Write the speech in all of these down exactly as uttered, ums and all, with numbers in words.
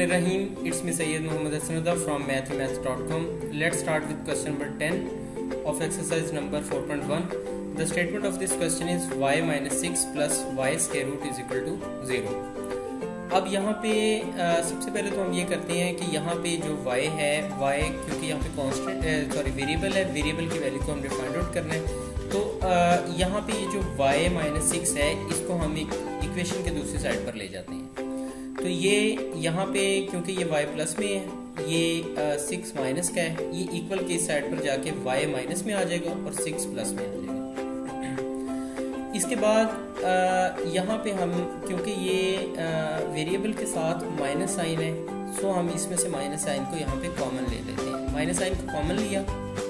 Bismillahirrahmanirrahim. It's me Sayyid Muhammad Hassan from mathhimath dot com. Let's start with question number ten of exercise number four point one. The statement of this question is y minus six plus y square root is equal to zero. अब यहाँ पे आ, सबसे पहले तो हम ये करते हैं कि यहाँ पे जो y है, y क्योंकि यहाँ पे कांस्टेंट सॉरी वेरिएबल है, वेरिएबल की वैल्यू को हमने फाइंड आउट करना है। तो आ, यहाँ पे ये जो y माइनस सिक्स है इसको हम एक इक्वेशन के दूसरी साइड पर ले जाते हैं। तो ये यहाँ पे क्योंकि ये y प्लस में है, ये सिक्स माइनस का है, ये इक्वल के इस साइड पर जाके y माइनस में आ जाएगा और सिक्स प्लस में आ जाएगा। इसके बाद यहाँ पे हम क्योंकि ये वेरिएबल के साथ माइनस साइन है, सो हम इसमें से माइनस साइन को यहाँ पे कॉमन ले लेते हैं। माइनस साइन को कॉमन लिया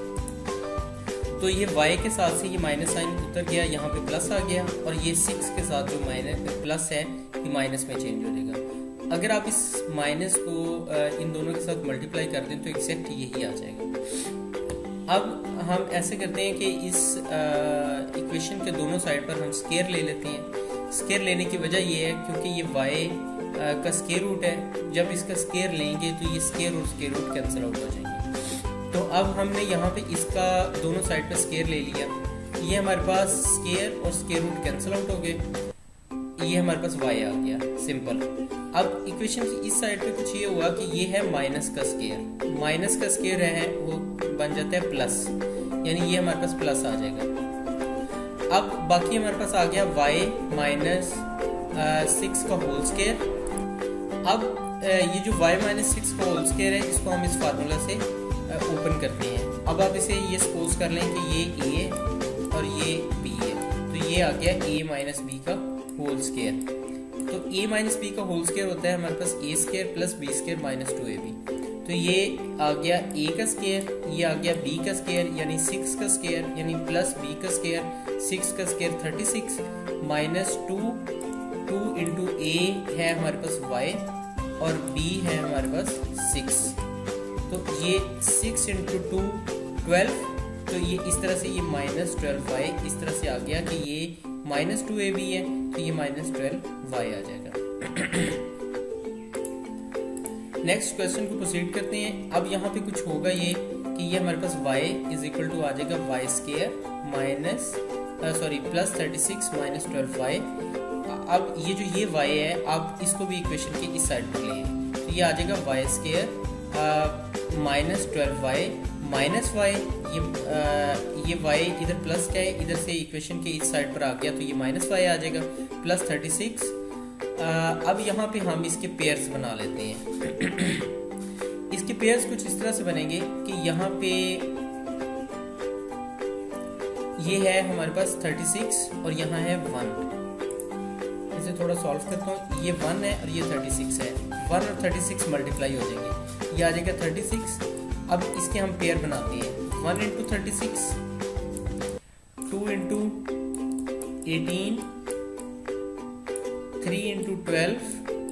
तो ये y के साथ से ये माइनस साइन उतर गया, यहाँ पे प्लस आ गया, और ये सिक्स के साथ जो माइनस प्लस है ये माइनस में चेंज हो जाएगा। अगर आप इस माइनस को इन दोनों के साथ मल्टीप्लाई कर दें तो एग्जैक्ट यही आ जाएगा। अब हम ऐसे करते हैं कि इस इक्वेशन के दोनों साइड पर हम स्केयर ले लेते हैं। स्केयर लेने की वजह ये है क्योंकि ये y का स्केयर रूट है, जब इसका स्केयर लेंगे तो ये स्केयर और स्केयर रूट कैंसिल आउट हो जाएंगे। तो अब हमने यहाँ पे इसका दोनों साइड पे स्केयर ले लिया, ये हमारे पास स्केयर और स्केयर रूट कैंसिल आउट हो गए, ये हमारे पास y आ गया, सिंपल। अब इक्वेशन की इस साइड पे कुछ ये हुआ कि ये है माइनस का स्केयर, माइनस का स्केयर है वो बन जाता है प्लस, यानी ये हमारे पास प्लस आ जाएगा। अब बाकी हमारे पास आ गया y माइनस सिक्स का होल स्केयर। अब ये जो y माइनस सिक्स का होल स्केयर है इसको हम इस फार्मूला से ओपन करते हैं। अब आप इसे ये सपोज कर लें कि ये a और ये b है, तो ये आ गया a माइनस बी का होल स्केयर। तो a माइनस बी का होल स्केयर होता है हमारे पास a square plus b square minus two A B. तो ये आ गया a का स्केयर, ये आ गया b का स्केयर यानी सिक्स का स्केयर, यानी प्लस b का स्केयर, सिक्स का square thirty six minus two, two into a है हमारे पास y और b है हमारे पास सिक्स। तो ये सिक्स इंटू टू ट्वेल्व, तो ये इस तरह से ये माइनस ट्वेल्व वाई इस तरह से आ गया कि ये माइनस टू ए बी है, तो ये माइनस ट्वेल्व वाई आ जाएगा। नेक्स्ट क्वेश्चन को प्रोसीड करते हैं। अब यहाँ पे कुछ होगा ये कि ये हमारे पास y इज इक्वल टू आ जाएगा y square minus sorry plus thirty six minus twelve y. अब ये जो ये y है आप इसको भी इक्वेशन के इस साइड पर ले, तो ये आ जाएगा y square minus twelve y minus y, ये आ, ये y इधर प्लस का है, इधर से इक्वेशन के इस साइड पर आ गया तो ये माइनस वाई आ जाएगा प्लस थर्टी सिक्स। अब यहाँ पे हम इसके पेयर्स बना लेते हैं। इसके पेयर्स कुछ इस तरह से बनेंगे कि यहाँ पे ये है हमारे पास थर्टी सिक्स और यहाँ है वन। इसे थोड़ा सॉल्व करता हूँ, ये वन है और ये थर्टी सिक्स है, वन और थर्टी सिक्स मल्टीप्लाई हो जाएंगे, ये आ जाएगा थर्टी सिक्स। अब इसके हम पेयर बनाते हैं, one into thirty six, two into eighteen, three into twelve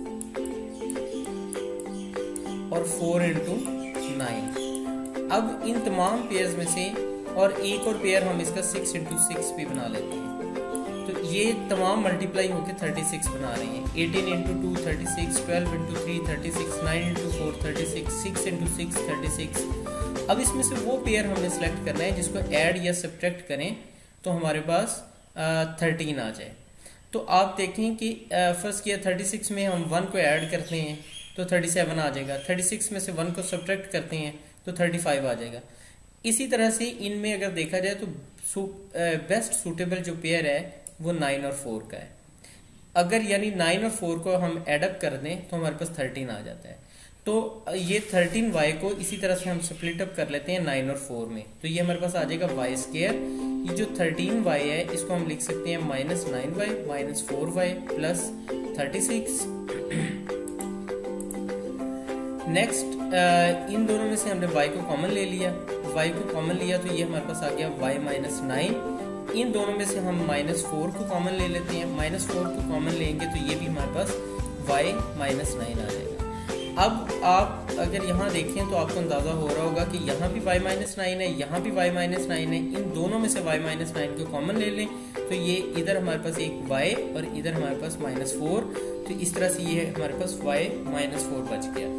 और फोर इंटू नाइन। अब इन तमाम पेयर्स में से और एक और पेयर हम इसका सिक्स इंटू सिक्स भी बना लेते हैं, तो ये तमाम मल्टीप्लाई होकर थर्टी सिक्स बना रहे हैं। Eighteen into two thirty six, twelve into three thirty six, nine into four thirty six, six into six thirty six. अब इसमें से वो पेयर हमने सेलेक्ट करना है जिसको ऐड या सब्ट्रैक्ट करें तो हमारे पास थर्टीन आ जाए। तो आप देखें कि फर्स्ट किया थर्टी सिक्स में हम वन को ऐड करते हैं तो थर्टी सेवन आ जाएगा, थर्टी सिक्स में से वन को सब्ट्रैक्ट करते हैं तो थर्टी फाइव आ जाएगा। इसी तरह से इनमें अगर देखा जाए तो बेस्ट सूटेबल जो पेयर है वो नाइन और फोर का है। अगर यानी नाइन और फोर को हम एडअप कर दें तो हमारे पास थर्टीन आ जाता है। तो ये थर्टीन वाई को इसी तरह से हम स्प्लिट अप कर लेते हैं नाइन और फोर में, तो ये हमारे पास आ जाएगा वाई स्केयर। ये जो थर्टीन वाई है इसको हम लिख सकते हैं minus nine Y minus four Y plus thirty six. Next इन दोनों में से हमने y को कॉमन ले लिया, y को कॉमन लिया तो ये हमारे पास आ गया y माइनस नाइन। इन दोनों में से हम माइनस फोर को कॉमन ले लेते हैं, माइनस फोर को कॉमन लेंगे तो ये भी हमारे पास y माइनस नाइन आ जाएगा। अब आप अगर यहाँ देखें तो आपको अंदाजा हो रहा होगा कि यहाँ भी y माइनस नाइन है, यहाँ भी y माइनस नाइन है, इन दोनों में से y माइनस नाइन को कॉमन ले लें तो ये इधर हमारे पास एक y और इधर हमारे पास माइनस फोर, तो इस तरह से ये हमारे पास y माइनस फोर बच गया।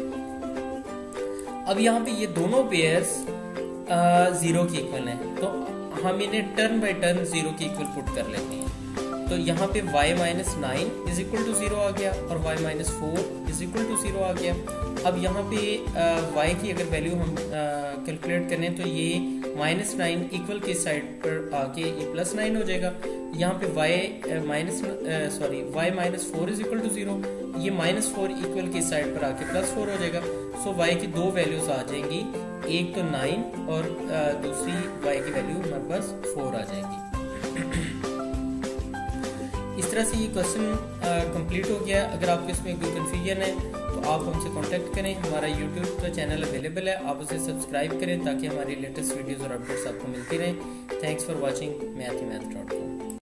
अब यहाँ पे ये दोनों पेयर्स जीरो के इक्वल हैं, तो हम इन्हें टर्न बाय टर्न जीरो के इक्वल पुट कर लेते हैं। तो यहाँ पे y minus nine is equal to zero आ गया और y minus four is equal to zero आ गया। अब यहाँ पे uh, y की अगर वैल्यू हम कैलकुलेट uh, करें तो ये माइनस नाइन इक्वल के साइड पर आके ये प्लस नाइन हो जाएगा। यहाँ पे y minus sorry y minus four is equal to zero, ये माइनस फोर इक्वल के साइड पर आके प्लस फोर हो जाएगा। सो y की दो वैल्यूज आ जाएंगी, एक तो नाइन और uh, दूसरी y की वैल्यू हमारे पास फोर आ जाएगी। इस तरह से ये क्वेश्चन कंप्लीट हो गया। अगर आपको इसमें कोई कन्फ्यूजन है तो आप हमसे कांटेक्ट करें। हमारा यूट्यूब का चैनल अवेलेबल है, आप उसे सब्सक्राइब करें ताकि हमारी लेटेस्ट वीडियोस और अपडेट्स आपको मिलती रहें। थैंक्स फॉर वाचिंग मैथ हिमाथ डॉट कॉम।